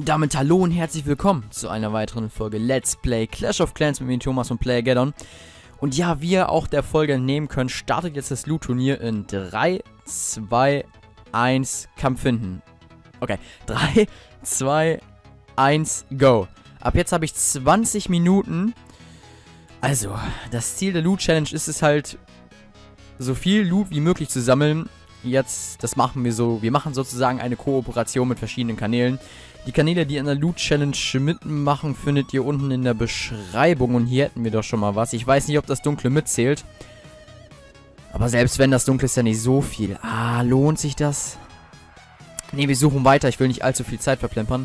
damit hallo und herzlich willkommen zu einer weiteren Folge Let's Play Clash of Clans mit mir, Thomas und Playageddon. Und ja, wie ihr auch der Folge entnehmen könnt, startet jetzt das Loot-Turnier in 3, 2, 1, Kampf finden. Okay, 3, 2, 1, go. Ab jetzt habe ich 20 Minuten. Also, das Ziel der Loot-Challenge ist es halt, so viel Loot wie möglich zu sammeln. Jetzt, das machen wir so, wir machen sozusagen eine Kooperation mit verschiedenen Kanälen. Die Kanäle, die an der Loot-Challenge mitmachen, findet ihr unten in der Beschreibung. Und hier hätten wir doch schon mal was. Ich weiß nicht, ob das Dunkle mitzählt. Aber selbst wenn das Dunkle ist ja nicht so viel. Ah, lohnt sich das? Ne, wir suchen weiter. Ich will nicht allzu viel Zeit verplempern.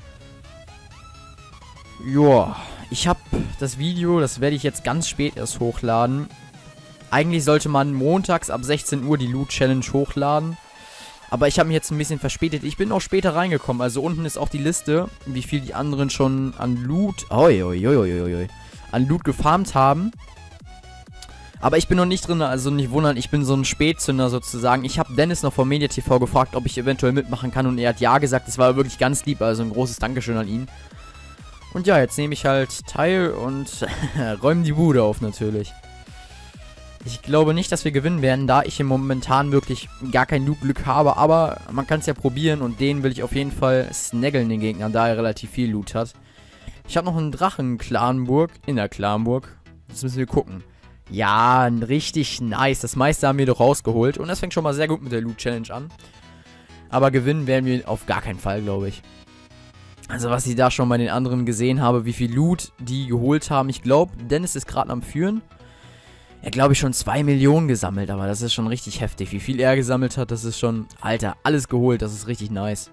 Joa, ich habe das Video, das werde ich jetzt ganz spät erst hochladen. Eigentlich sollte man montags ab 16 Uhr die Loot-Challenge hochladen. Aber ich habe mich jetzt ein bisschen verspätet. Ich bin auch später reingekommen. Also unten ist auch die Liste, wie viel die anderen schon an Loot... an Loot gefarmt haben. Aber ich bin noch nicht drin, also nicht wundern, ich bin so ein Spätzünder sozusagen. Ich habe Dennis noch vom MediaTV gefragt, ob ich eventuell mitmachen kann. Und er hat ja gesagt, das war wirklich ganz lieb. Also ein großes Dankeschön an ihn. Und ja, jetzt nehme ich halt teil und räume die Bude auf natürlich. Ich glaube nicht, dass wir gewinnen werden, da ich im momentan wirklich gar kein Loot-Glück habe. Aber man kann es ja probieren und den will ich auf jeden Fall snaggeln, den Gegner, da er relativ viel Loot hat. Ich habe noch einen Drachen-Clanburg, in der Clanburg. Das müssen wir gucken. Ja, richtig nice. Das meiste haben wir doch rausgeholt. Und das fängt schon mal sehr gut mit der Loot-Challenge an. Aber gewinnen werden wir auf gar keinen Fall, glaube ich. Also was ich da schon bei den anderen gesehen habe, wie viel Loot die geholt haben. Ich glaube, Dennis ist gerade am Führen. Er glaube ich schon 2 Millionen gesammelt, aber das ist schon richtig heftig. Wie viel er gesammelt hat, das ist schon... Alter, alles geholt, das ist richtig nice.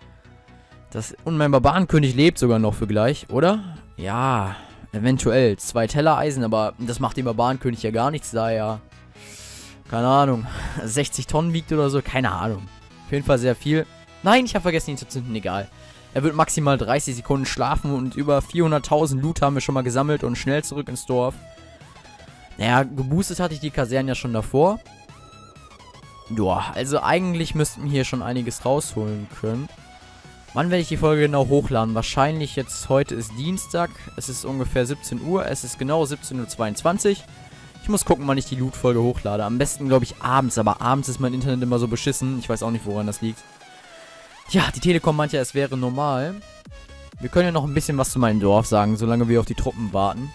Und mein Barbarenkönig lebt sogar noch für gleich, oder? Ja, eventuell. 2 Tellereisen, aber das macht dem Barbarenkönig ja gar nichts, da er... Keine Ahnung, 60 Tonnen wiegt oder so, keine Ahnung. Auf jeden Fall sehr viel. Nein, ich habe vergessen ihn zu zünden, egal. Er wird maximal 30 Sekunden schlafen und über 400.000 Loot haben wir schon mal gesammelt und schnell zurück ins Dorf. Naja, geboostet hatte ich die Kasernen ja schon davor. Joa, also eigentlich müssten wir hier schon einiges rausholen können. Wann werde ich die Folge genau hochladen? Wahrscheinlich jetzt, heute ist Dienstag. Es ist ungefähr 17 Uhr. Es ist genau 17:22 Uhr. Ich muss gucken, wann ich die Loot-Folge hochlade. Am besten, glaube ich, abends. Aber abends ist mein Internet immer so beschissen. Ich weiß auch nicht, woran das liegt. Ja, die Telekom meint ja, es wäre normal. Wir können ja noch ein bisschen was zu meinem Dorf sagen, solange wir auf die Truppen warten.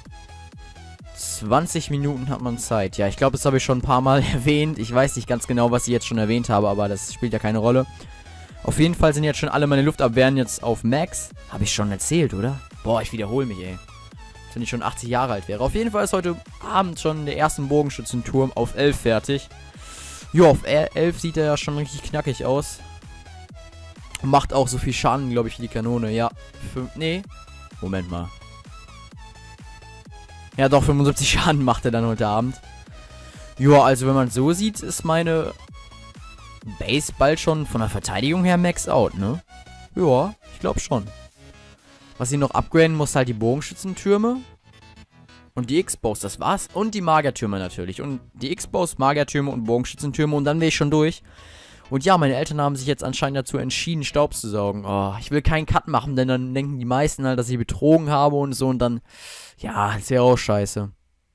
20 Minuten hat man Zeit. Ja, ich glaube, das habe ich schon ein paar Mal erwähnt. Ich weiß nicht ganz genau, was ich jetzt schon erwähnt habe, aber das spielt ja keine Rolle. Auf jeden Fall sind jetzt schon alle meine Luftabwehren jetzt auf Max. Habe ich schon erzählt, oder? Boah, ich wiederhole mich, ey. Als wenn ich schon 80 Jahre alt wäre. Auf jeden Fall ist heute Abend schon der erste Bogenschützenturm auf 11 fertig. Jo, auf 11 sieht er ja schon richtig knackig aus. Macht auch so viel Schaden, glaube ich, wie die Kanone. Ja, nee. Moment mal. Ja, doch, 75 Schaden macht er dann heute Abend. Ja, also wenn man es so sieht, ist meine Base bald schon von der Verteidigung her max out, ne? Ja, ich glaube schon. Was ich noch upgraden muss, halt die Bogenschützentürme. Und die X-Bows, das war's. Und die Magiertürme natürlich. Und die X-Bows, Magiertürme und Bogenschützentürme. Und dann wäre ich schon durch. Und ja, meine Eltern haben sich jetzt anscheinend dazu entschieden, Staub zu saugen. Oh, ich will keinen Cut machen, denn dann denken die meisten halt, dass ich betrogen habe und so. Und dann, ja, ist ja auch scheiße.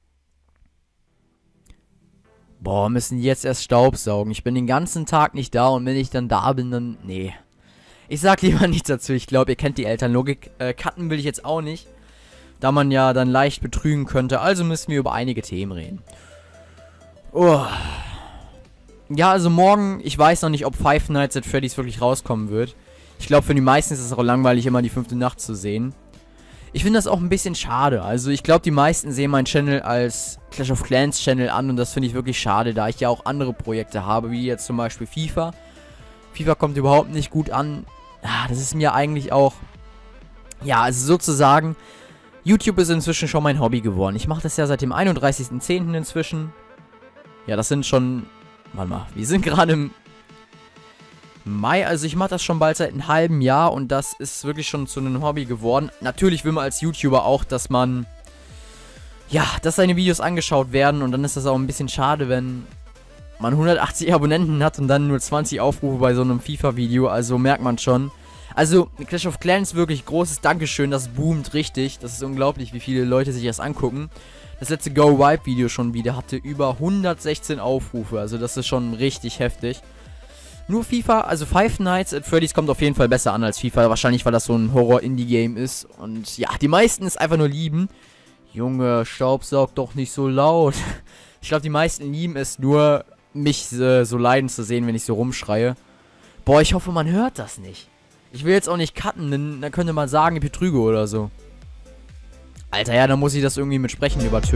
Boah, müssen die jetzt erst Staub saugen. Ich bin den ganzen Tag nicht da und wenn ich dann da bin, dann, nee. Ich sag lieber nichts dazu. Ich glaube, ihr kennt die Elternlogik. Cutten will ich jetzt auch nicht, da man ja dann leicht betrügen könnte. Also müssen wir über einige Themen reden. Oh. Ja, also morgen, ich weiß noch nicht, ob Five Nights at Freddy's wirklich rauskommen wird. Ich glaube, für die meisten ist es auch langweilig, immer die 5. Nacht zu sehen. Ich finde das auch ein bisschen schade. Also ich glaube, die meisten sehen meinen Channel als Clash of Clans Channel an und das finde ich wirklich schade, da ich ja auch andere Projekte habe, wie jetzt zum Beispiel FIFA. FIFA kommt überhaupt nicht gut an. Ah, das ist mir eigentlich auch... Ja, also sozusagen, YouTube ist inzwischen schon mein Hobby geworden. Ich mache das ja seit dem 31.10. inzwischen. Ja, das sind schon... Warte mal, wir sind gerade im Mai, also ich mache das schon bald seit einem halben Jahr und das ist wirklich schon zu einem Hobby geworden. Natürlich will man als YouTuber auch, dass man, ja, dass seine Videos angeschaut werden und dann ist das auch ein bisschen schade, wenn man 180 Abonnenten hat und dann nur 20 Aufrufe bei so einem FIFA-Video, also merkt man schon. Also, Clash of Clans wirklich großes Dankeschön, das boomt richtig. Das ist unglaublich, wie viele Leute sich das angucken. Das letzte Go Wipe Video schon wieder hatte über 116 Aufrufe, also das ist schon richtig heftig. Nur FIFA, also Five Nights at Freddy's kommt auf jeden Fall besser an als FIFA, wahrscheinlich weil das so ein Horror-Indie-Game ist. Und ja, die meisten es einfach nur lieben. Junge, staubsaug doch nicht so laut. Ich glaube, die meisten lieben es nur, mich so leiden zu sehen, wenn ich so rumschreie. Boah, ich hoffe, man hört das nicht. Ich will jetzt auch nicht cutten, denn dann könnte man sagen, ich betrüge oder so. Alter, ja, dann muss ich das irgendwie mit Sprechen übertypen.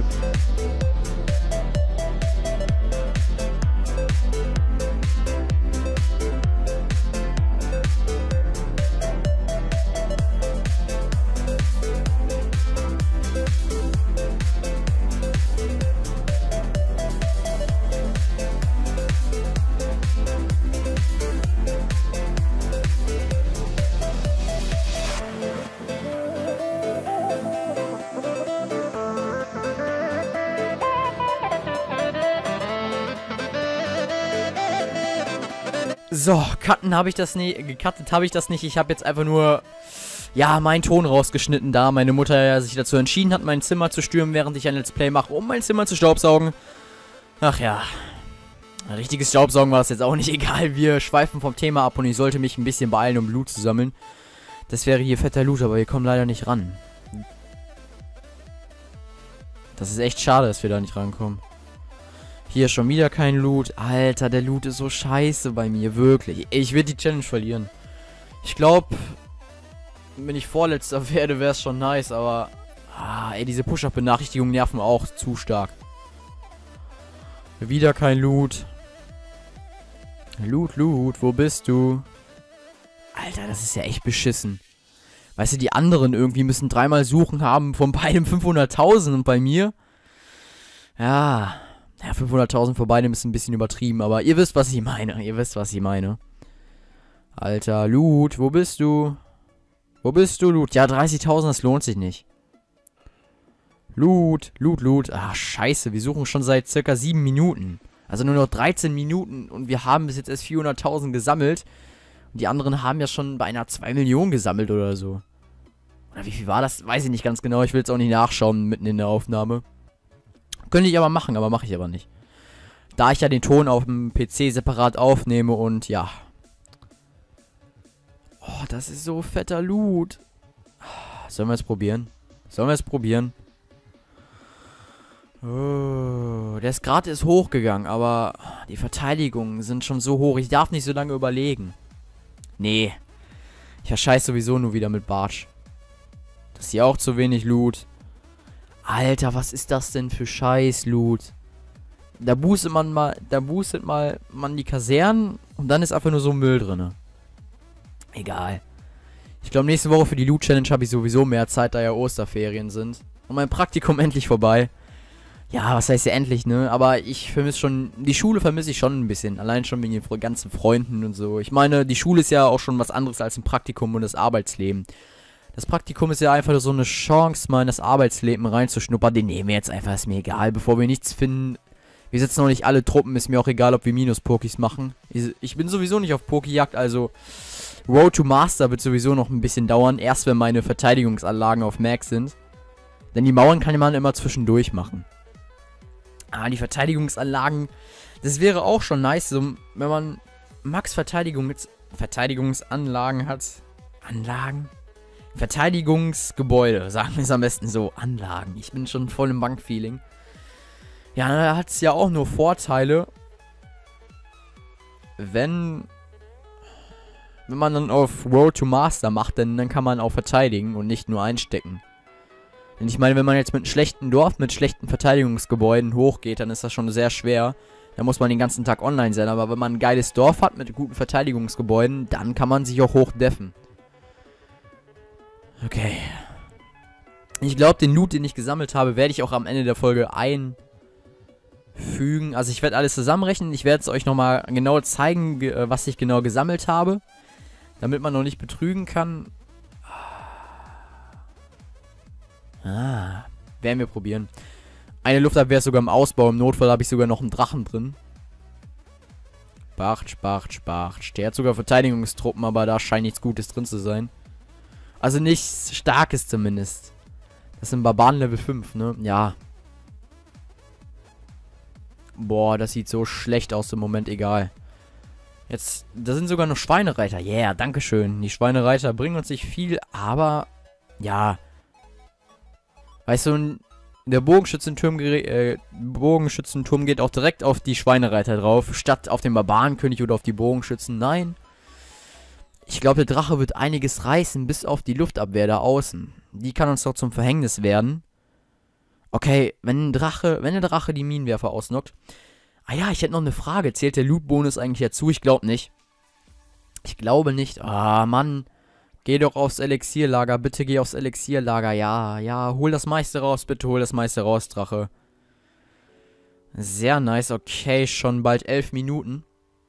So, cutten habe ich das nicht, gecuttet habe ich das nicht. Ich habe jetzt einfach nur, ja, meinen Ton rausgeschnitten, da meine Mutter sich dazu entschieden hat, mein Zimmer zu stürmen, während ich ein Let's Play mache, um mein Zimmer zu staubsaugen. Ach ja, ein richtiges Staubsaugen war das jetzt auch nicht, egal. Wir schweifen vom Thema ab und ich sollte mich ein bisschen beeilen, um Loot zu sammeln. Das wäre hier fetter Loot, aber wir kommen leider nicht ran. Das ist echt schade, dass wir da nicht rankommen. Hier schon wieder kein Loot. Alter, der Loot ist so scheiße bei mir. Wirklich. Ich werde die Challenge verlieren. Ich glaube, wenn ich Vorletzter werde, wäre es schon nice. Aber, ey, diese Push-Up-Benachrichtigungen nerven auch zu stark. Wieder kein Loot. Loot, wo bist du? Alter, das ist ja echt beschissen. Weißt du, die anderen irgendwie müssen dreimal suchen, haben von beidem 500.000 und bei mir... Ja... Ja, 500.000 für beide ist ein bisschen übertrieben, aber ihr wisst, was ich meine. Ihr wisst, was ich meine. Alter, Loot, wo bist du? Wo bist du, Loot? Ja, 30.000, das lohnt sich nicht. Loot. Ach, scheiße, wir suchen schon seit circa 7 Minuten. Also nur noch 13 Minuten und wir haben bis jetzt erst 400.000 gesammelt. Und die anderen haben ja schon beinahe 2 Millionen gesammelt oder so. Oder wie viel war das? Weiß ich nicht ganz genau. Ich will jetzt auch nicht nachschauen mitten in der Aufnahme. Könnte ich aber machen, aber mache ich aber nicht. Da ich ja den Ton auf dem PC separat aufnehme und ja. Oh, das ist so fetter Loot. Sollen wir es probieren? Oh, der Grad ist hochgegangen, aber die Verteidigungen sind schon so hoch. Ich darf nicht so lange überlegen. Nee. Ich verscheiß sowieso nur wieder mit Bartsch. Das ist hier auch zu wenig Loot. Alter, was ist das denn für Scheiß-Loot? Da boostet man die Kasernen und dann ist einfach nur so Müll drin. Egal. Ich glaube, nächste Woche für die Loot-Challenge habe ich sowieso mehr Zeit, da ja Osterferien sind. Und mein Praktikum endlich vorbei. Ja, was heißt ja endlich, ne? Aber ich vermisse schon, die Schule vermisse ich schon ein bisschen. Allein schon wegen den ganzen Freunden und so. Ich meine, die Schule ist ja auch schon was anderes als ein Praktikum und das Arbeitsleben. Das Praktikum ist ja einfach so eine Chance, mal in das Arbeitsleben reinzuschnuppern. Den nehmen wir jetzt einfach, ist mir egal. Bevor wir nichts finden, wir sitzen noch nicht alle Truppen, ist mir auch egal, ob wir Minus-Pokis machen. Ich bin sowieso nicht auf Pokijagd, also Road to Master wird sowieso noch ein bisschen dauern. Erst wenn meine Verteidigungsanlagen auf Max sind. Denn die Mauern kann man immer zwischendurch machen. Ah, die Verteidigungsanlagen, das wäre auch schon nice, so, wenn man Max Verteidigungsanlagen hat. Anlagen? Verteidigungsgebäude, sagen wir es am besten so. Anlagen. Ich bin schon voll im Bankfeeling. Ja, da hat es ja auch nur Vorteile, wenn man dann auf Road to Master macht, denn dann kann man auch verteidigen und nicht nur einstecken. Denn ich meine, wenn man jetzt mit einem schlechten Dorf, mit schlechten Verteidigungsgebäuden hochgeht, dann ist das schon sehr schwer. Da muss man den ganzen Tag online sein. Aber wenn man ein geiles Dorf hat mit guten Verteidigungsgebäuden, dann kann man sich auch hochdeffen. Okay. Ich glaube, den Loot, den ich gesammelt habe, werde ich auch am Ende der Folge einfügen. Also ich werde alles zusammenrechnen. Ich werde es euch nochmal genau zeigen, was ich genau gesammelt habe. Damit man noch nicht betrügen kann. Werden wir probieren. Eine Luftabwehr ist sogar im Ausbau. Im Notfall habe ich sogar noch einen Drachen drin. Der hat sogar Verteidigungstruppen, aber da scheint nichts Gutes drin zu sein. Also nichts Starkes zumindest. Das sind Barbaren Level 5, ne? Ja. Boah, das sieht so schlecht aus im Moment, egal. Jetzt, da sind sogar noch Schweinereiter. Yeah, dankeschön. Die Schweinereiter bringen uns nicht viel, aber ja. Weißt du, der Bogenschützenturm geht auch direkt auf die Schweinereiter drauf, statt auf den Barbarenkönig oder auf die Bogenschützen. Nein. Ich glaube, der Drache wird einiges reißen, bis auf die Luftabwehr da außen. Die kann uns doch zum Verhängnis werden. Okay, wenn der Drache die Minenwerfer ausnockt. Ah ja, ich hätte noch eine Frage. Zählt der Loot-Bonus eigentlich dazu? Ich glaube nicht. Ich glaube nicht. Ah, Mann. Geh doch aufs Elixierlager. Bitte geh aufs Elixierlager. Ja, ja. Hol das meiste raus. Bitte hol das meiste raus, Drache. Sehr nice. Okay, schon bald 11 Minuten.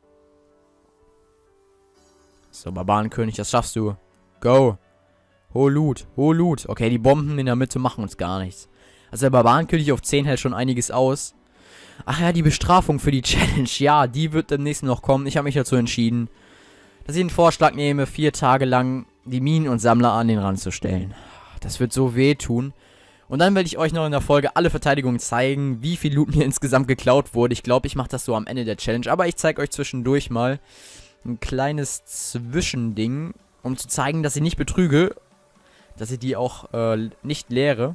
So, Barbarenkönig, das schaffst du. Go. Hol Loot. Hol Loot. Okay, die Bomben in der Mitte machen uns gar nichts. Also der Barbarenkönig auf 10 hält schon einiges aus. Ach ja, die Bestrafung für die Challenge. Ja, die wird demnächst noch kommen. Ich habe mich dazu entschieden, dass ich den Vorschlag nehme, 4 Tage lang die Minen und Sammler an den Rand zu stellen. Das wird so wehtun. Und dann werde ich euch noch in der Folge alle Verteidigungen zeigen, wie viel Loot mir insgesamt geklaut wurde. Ich glaube, ich mache das so am Ende der Challenge. Aber ich zeige euch zwischendurch mal ein kleines Zwischending, um zu zeigen, dass ich nicht betrüge. Dass ich die auch nicht leere.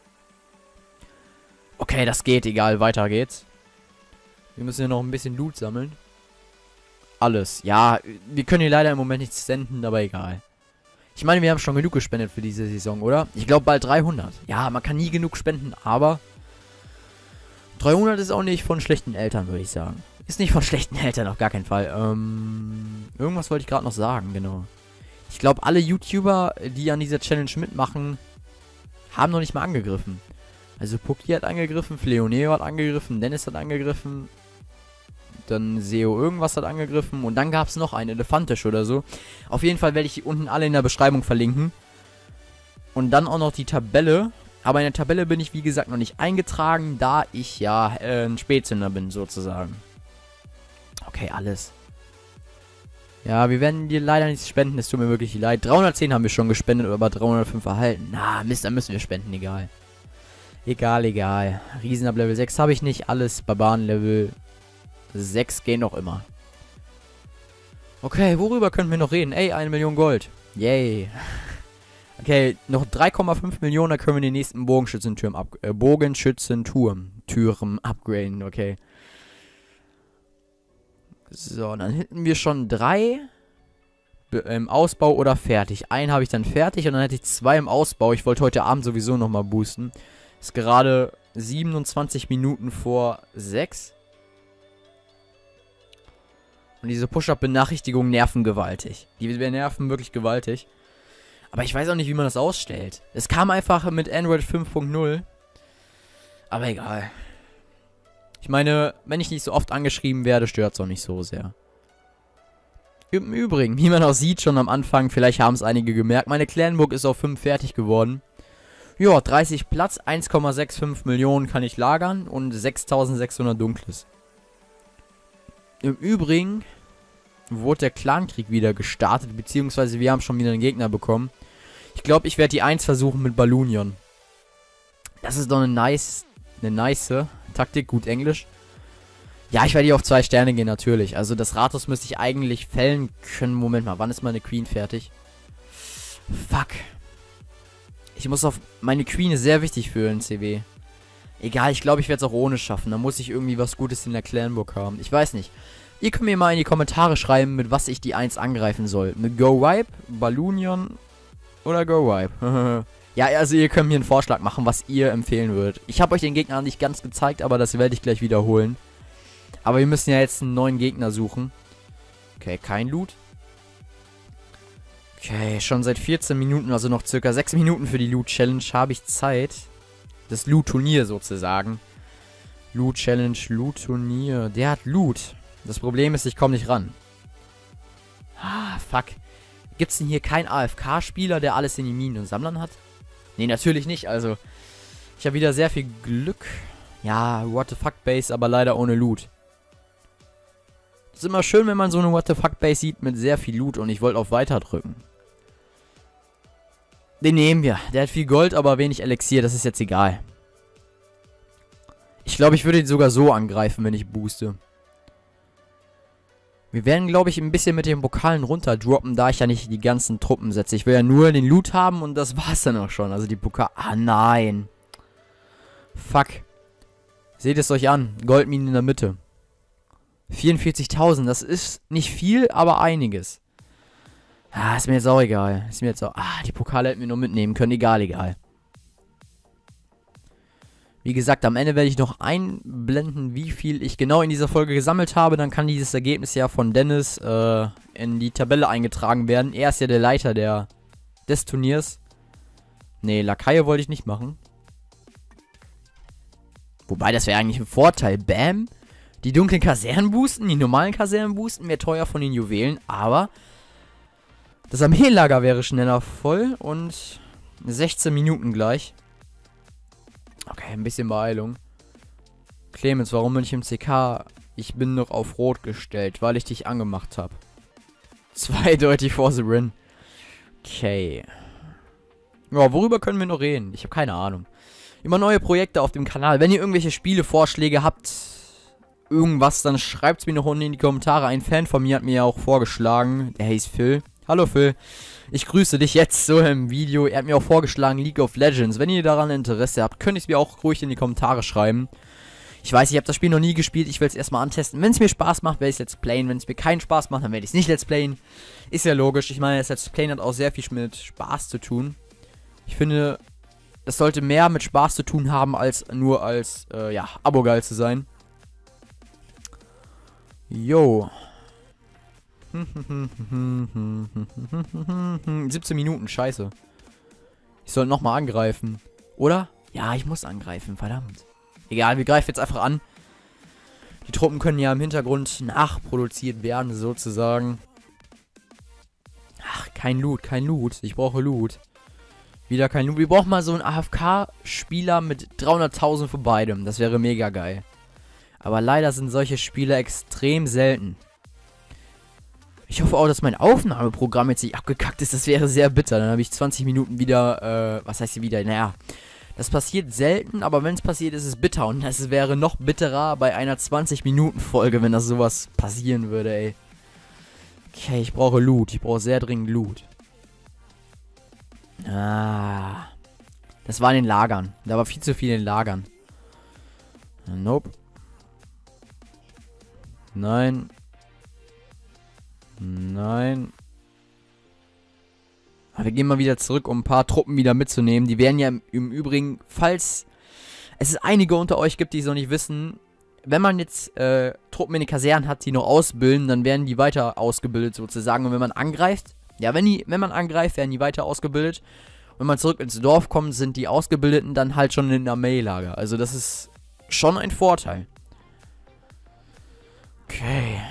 Okay, das geht, egal, weiter geht's. Wir müssen ja noch ein bisschen Loot sammeln. Alles, ja, wir können hier leider im Moment nichts senden, aber egal. Ich meine, wir haben schon genug gespendet für diese Saison, oder? Ich glaube bald 300. Ja, man kann nie genug spenden, aber 300 ist auch nicht von schlechten Eltern, würde ich sagen. Ist nicht von schlechten Eltern, auf gar keinen Fall. Irgendwas wollte ich gerade noch sagen, genau. Ich glaube, alle YouTuber, die an dieser Challenge mitmachen, haben noch nicht mal angegriffen. Also Puki hat angegriffen, Fleoneo hat angegriffen, Dennis hat angegriffen, dann Seo irgendwas hat angegriffen und dann gab es noch einen Elefantisch oder so. Auf jeden Fall werde ich die unten alle in der Beschreibung verlinken. Und dann auch noch die Tabelle. Aber in der Tabelle bin ich wie gesagt noch nicht eingetragen, da ich ja ein Spätzünder bin sozusagen. Okay, alles. Ja, wir werden dir leider nichts spenden, es tut mir wirklich leid. 310 haben wir schon gespendet, aber 305 erhalten. Na, Mist, dann müssen wir spenden, egal. Egal. Riesen ab Level 6 habe ich nicht. Alles Barbaren Level 6 gehen noch immer. Okay, worüber können wir noch reden? Ey, 1 Million Gold. Yay. Okay, noch 3,5 Millionen, da können wir den nächsten Bogenschützenturm Türen upgraden, okay. So, dann hätten wir schon 3 im Ausbau oder fertig. Einen habe ich dann fertig und dann hätte ich 2 im Ausbau. Ich wollte heute Abend sowieso nochmal boosten. Ist gerade 27 Minuten vor 6. Und diese Push-Up-Benachrichtigungen nerven gewaltig. Die nerven wirklich gewaltig. Aber ich weiß auch nicht, wie man das ausstellt. Es kam einfach mit Android 5.0. Aber egal. Ich meine, wenn ich nicht so oft angeschrieben werde, stört es auch nicht so sehr. Im Übrigen, wie man auch sieht schon am Anfang, vielleicht haben es einige gemerkt, meine Clanburg ist auf 5 fertig geworden. Ja, 30 Platz, 1,65 Millionen kann ich lagern und 6600 Dunkles. Im Übrigen wurde der Clankrieg wieder gestartet, beziehungsweise wir haben schon wieder einen Gegner bekommen. Ich glaube, ich werde die 1 versuchen mit Balunion. Das ist doch eine nice Taktik, gut Englisch. Ja, ich werde hier auf 2 Sterne gehen, natürlich. Also das Rathaus müsste ich eigentlich fällen können. Moment mal, wann ist meine Queen fertig? Fuck. Ich muss auf... Meine Queen ist sehr wichtig für den CW. Egal, ich glaube, ich werde es auch ohne schaffen. Da muss ich irgendwie was Gutes in der Clanburg haben. Ich weiß nicht. Ihr könnt mir mal in die Kommentare schreiben, mit was ich die 1 angreifen soll. Mit Go Wipe, Balunion oder Go Wipe. Ja, also ihr könnt mir einen Vorschlag machen, was ihr empfehlen würdet. Ich habe euch den Gegner nicht ganz gezeigt, aber das werde ich gleich wiederholen. Aber wir müssen ja jetzt einen neuen Gegner suchen. Okay, kein Loot. Okay, schon seit 14 Minuten, also noch circa 6 Minuten für die Loot-Challenge habe ich Zeit. Das Loot-Turnier sozusagen. Loot-Challenge, Loot-Turnier. Der hat Loot. Das Problem ist, ich komme nicht ran. Ah, fuck. Gibt es denn hier keinen AFK-Spieler, der alles in die Minen und Sammlern hat? Nee, natürlich nicht. Also, ich habe wieder sehr viel Glück. Ja, what the fuck Base, aber leider ohne Loot. Ist immer schön, wenn man so eine What the fuck Base sieht mit sehr viel Loot und ich wollte auf Weiter drücken. Den nehmen wir. Der hat viel Gold, aber wenig Elixier, das ist jetzt egal. Ich glaube, ich würde ihn sogar so angreifen, wenn ich booste. Wir werden, glaube ich, ein bisschen mit den Pokalen runterdroppen, da ich ja nicht die ganzen Truppen setze. Ich will ja nur den Loot haben und das war's dann auch schon. Also die Pokale... Ah, nein. Fuck. Seht es euch an. Goldminen in der Mitte. 44.000. Das ist nicht viel, aber einiges. Ah, ist mir jetzt auch egal. Ist mir jetzt auch... Ah, die Pokale hätten wir nur mitnehmen können. Egal, egal. Wie gesagt, am Ende werde ich noch einblenden, wie viel ich genau in dieser Folge gesammelt habe. Dann kann dieses Ergebnis ja von Dennis in die Tabelle eingetragen werden. Er ist ja der Leiter des Turniers. Nee, Lakaie wollte ich nicht machen. Wobei, das wäre eigentlich ein Vorteil. Bam. Die dunklen Kasernen boosten, die normalen Kasernen boosten. Mehr teuer von den Juwelen. Aber das Armeelager wäre schneller voll. Und 16 Minuten gleich. Okay, ein bisschen Beeilung. Clemens, warum bin ich im CK? Ich bin noch auf Rot gestellt, weil ich dich angemacht habe. Zweideutig for the win. Okay. Ja, worüber können wir noch reden? Ich habe keine Ahnung. Immer neue Projekte auf dem Kanal. Wenn ihr irgendwelche Spielevorschläge habt, irgendwas, dann schreibt es mir noch unten in die Kommentare. Ein Fan von mir hat mir ja auch vorgeschlagen. Der hieß Phil. Hallo Phil. Ich grüße dich jetzt so im Video. Er hat mir auch vorgeschlagen League of Legends. Wenn ihr daran Interesse habt, könnt ihr es mir auch ruhig in die Kommentare schreiben. Ich weiß, ich habe das Spiel noch nie gespielt. Ich will es erstmal antesten. Wenn es mir Spaß macht, werde ich es Let's Playen. Wenn es mir keinen Spaß macht, dann werde ich es nicht Let's Playen. Ist ja logisch. Ich meine, das Let's Playen hat auch sehr viel mit Spaß zu tun. Ich finde, das sollte mehr mit Spaß zu tun haben, als nur als, ja, Abo-geil zu sein. Yo. 17 Minuten, scheiße. Ich soll nochmal angreifen. Oder? Ja, ich muss angreifen, verdammt. Egal, wir greifen jetzt einfach an. Die Truppen können ja im Hintergrund nachproduziert werden, sozusagen. Ach, kein Loot, kein Loot. Ich brauche Loot. Wieder kein Loot. Wir brauchen mal so einen AFK-Spieler mit 300.000 für beidem. Das wäre mega geil. Aber leider sind solche Spiele extrem selten. Ich hoffe auch, dass mein Aufnahmeprogramm jetzt nicht abgekackt ist. Das wäre sehr bitter. Dann habe ich 20 Minuten wieder, was heißt hier wieder? Naja, das passiert selten, aber wenn es passiert, ist es bitter. Und das wäre noch bitterer bei einer 20-Minuten-Folge, wenn das sowas passieren würde, ey. Okay, ich brauche Loot. Ich brauche sehr dringend Loot. Ah. Das war in den Lagern. Da war viel zu viel in den Lagern. Nope. Nein. Nein. Aber wir gehen mal wieder zurück, um ein paar Truppen wieder mitzunehmen. Die werden ja im Übrigen, falls es einige unter euch gibt, die es noch nicht wissen, wenn man jetzt Truppen in den Kasernen hat, die noch ausbilden, dann werden die weiter ausgebildet sozusagen. Und wenn man angreift, ja, wenn man angreift, werden die weiter ausgebildet. Und wenn man zurück ins Dorf kommt, sind die Ausgebildeten dann halt schon in einem Armeelager. Also das ist schon ein Vorteil. Okay.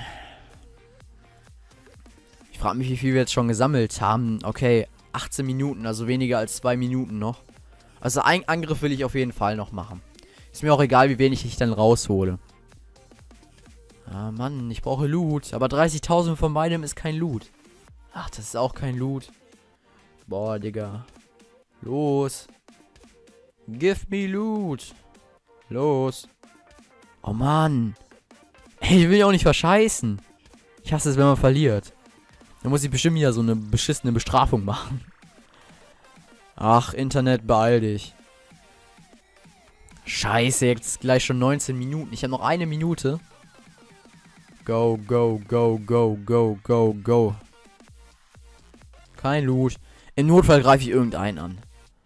Ich frage mich, wie viel wir jetzt schon gesammelt haben. Okay, 18 Minuten, also weniger als 2 Minuten noch. Also einen Angriff will ich auf jeden Fall noch machen. Ist mir auch egal, wie wenig ich dann raushole. Ah, Mann, ich brauche Loot. Aber 30.000 von beidem ist kein Loot. Ach, das ist auch kein Loot. Boah, Digga. Los. Give me Loot. Los. Oh, Mann. Ey, ich will ja auch nicht verscheißen. Ich hasse es, wenn man verliert. Dann muss ich bestimmt wieder so eine beschissene Bestrafung machen. Ach, Internet, beeil dich. Scheiße, jetzt gleich schon 19 Minuten. Ich habe noch eine Minute. Go, go, go, go, go, go, go. Kein Loot. Im Notfall greife ich irgendeinen an.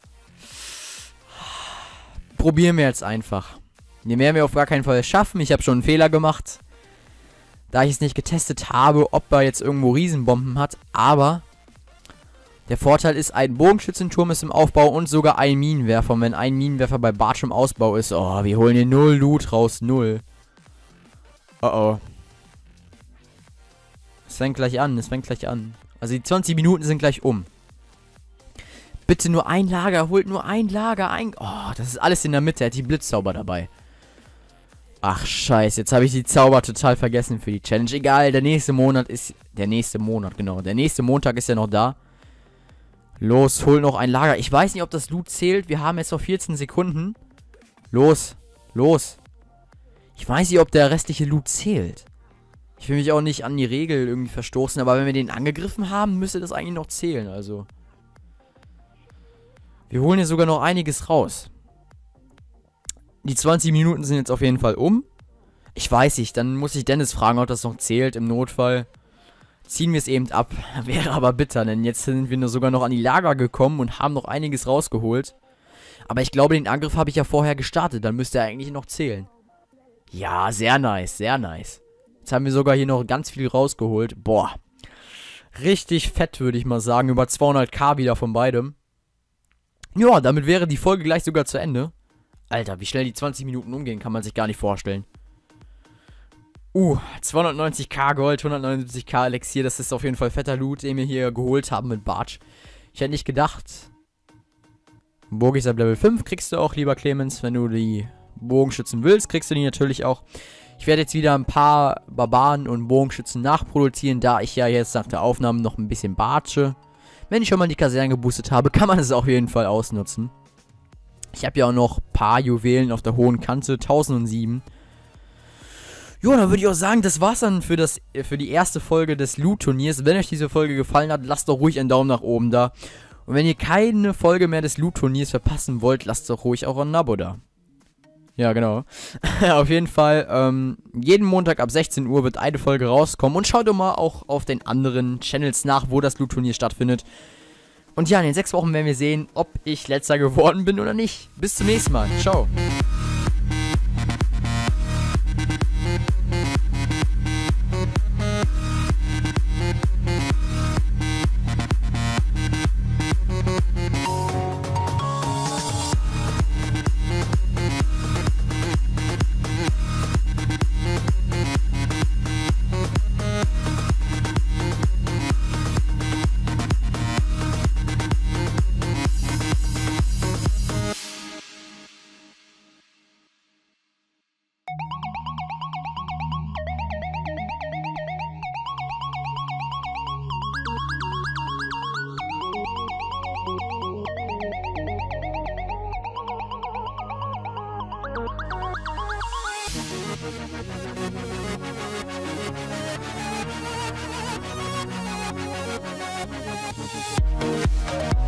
Probieren wir jetzt einfach. Den werden wir auf gar keinen Fall schaffen. Ich habe schon einen Fehler gemacht. Da ich es nicht getestet habe, ob er jetzt irgendwo Riesenbomben hat. Aber der Vorteil ist, ein Bogenschützenturm ist im Aufbau und sogar ein Minenwerfer. Und wenn ein Minenwerfer bei Bartsch im Ausbau ist, oh, wir holen hier 0 Loot raus, 0. Oh oh. Es fängt gleich an, es fängt gleich an. Also die 20 Minuten sind gleich um. Bitte nur ein Lager, holt nur ein Lager, Oh, das ist alles in der Mitte, er hat die Blitzzauber dabei. Ach, scheiße, jetzt habe ich die Zauber total vergessen für die Challenge. Egal, der nächste Monat ist... Der nächste Monat, genau. Der nächste Montag ist ja noch da. Los, hol noch ein Lager. Ich weiß nicht, ob das Loot zählt. Wir haben jetzt noch 14 Sekunden. Los, los. Ich weiß nicht, ob der restliche Loot zählt. Ich will mich auch nicht an die Regel irgendwie verstoßen, aber wenn wir den angegriffen haben, müsste das eigentlich noch zählen, also. Wir holen hier sogar noch einiges raus. Die 20 Minuten sind jetzt auf jeden Fall um. Ich weiß nicht, dann muss ich Dennis fragen, ob das noch zählt. Im Notfall ziehen wir es eben ab. Wäre aber bitter, denn jetzt sind wir sogar noch an die Lager gekommen und haben noch einiges rausgeholt. Aber ich glaube, den Angriff habe ich ja vorher gestartet. Dann müsste er eigentlich noch zählen. Ja, sehr nice, sehr nice. Jetzt haben wir sogar hier noch ganz viel rausgeholt. Boah. Richtig fett, würde ich mal sagen. Über 200.000 wieder von beidem. Ja, damit wäre die Folge gleich sogar zu Ende. Alter, wie schnell die 20 Minuten umgehen, kann man sich gar nicht vorstellen. 290.000 Gold, 179.000 Elixier. Das ist auf jeden Fall fetter Loot, den wir hier geholt haben mit Bartsch. Ich hätte nicht gedacht. Bogisab Level 5 kriegst du auch, lieber Clemens. Wenn du die Bogenschützen willst, kriegst du die natürlich auch. Ich werde jetzt wieder ein paar Barbaren und Bogenschützen nachproduzieren, da ich ja jetzt nach der Aufnahme noch ein bisschen bartsche. Wenn ich schon mal die Kasernen geboostet habe, kann man es auf jeden Fall ausnutzen. Ich habe ja auch noch ein paar Juwelen auf der hohen Kante, 1007. Jo, dann würde ich auch sagen, das war's dann für die erste Folge des Loot-Turniers. Wenn euch diese Folge gefallen hat, lasst doch ruhig einen Daumen nach oben da. Und wenn ihr keine Folge mehr des Loot-Turniers verpassen wollt, lasst doch ruhig auch ein Abo da. Ja, genau. Auf jeden Fall, jeden Montag ab 16 Uhr wird eine Folge rauskommen. Und schaut doch mal auch auf den anderen Channels nach, wo das Loot-Turnier stattfindet. Und ja, in den 6 Wochen werden wir sehen, ob ich Letzter geworden bin oder nicht. Bis zum nächsten Mal. Ciao.